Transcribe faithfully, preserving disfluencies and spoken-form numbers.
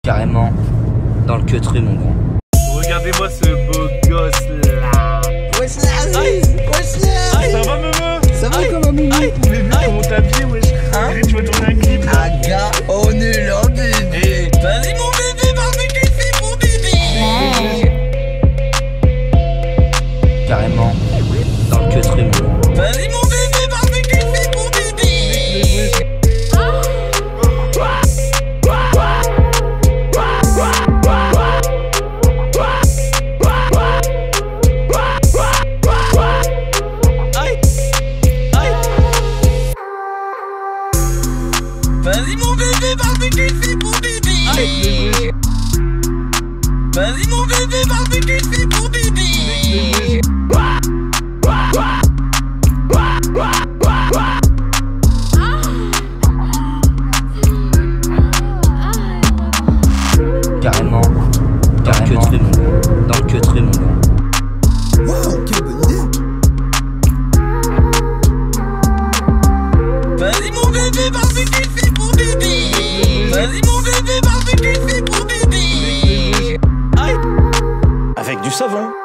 Carrément, dans le queutru mon grand. Regardez-moi ce beau gosse là. Wesh la Aziz. Wesh la Aïe, ça va Meme? Ça va comme un moumou? Bébé, comment t'as bien wesh? Hein? Tu veux tourner un clip? Aga, on est là bébé. Vas-y mon bébé, barbecue, c'est mon bébé. Carrément, dans le queutru mon grand. Vas-y mon bébé, barbecue, c'est mon bébé. Vas-y mon bébé, barbecue, c'est mon bébé. Vas-y mon bébé, barbecue, c'est mon bébé. Carrément, dans le queutru mon grand. Dans le queutru mon grand. Wow, quelle bonne idée. Vas-y mon bébé, barbecue, c'est mon bébé. Vas-y mon bébé, barbecue, c'est mon bébé. Avec du savon.